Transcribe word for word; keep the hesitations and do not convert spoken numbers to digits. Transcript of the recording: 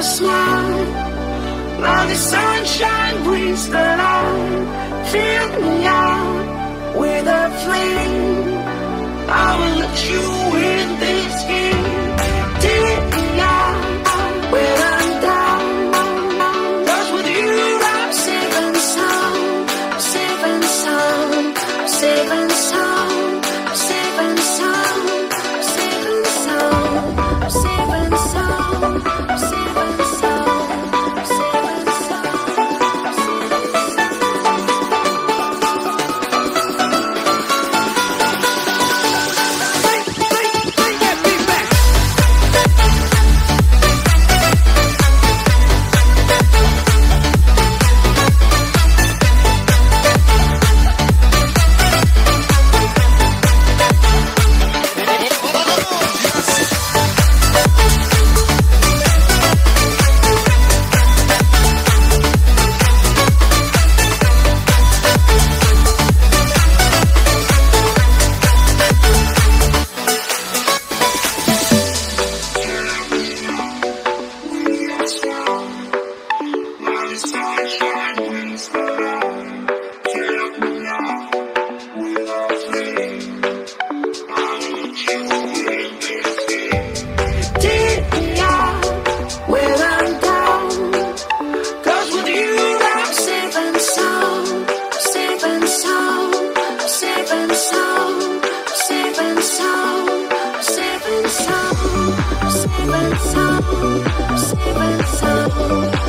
your smile. Now the sunshine brings the light. Fill me out with a flame. I will let you in this game. Take me out when I'm down. 'Cause with you I'm safe and sound. Safe and sound. Safe and sound. Safe and sound. Safe and sound. Safe and sound. Safe and sound. Safe and sound. Safe and sound, safe and sound.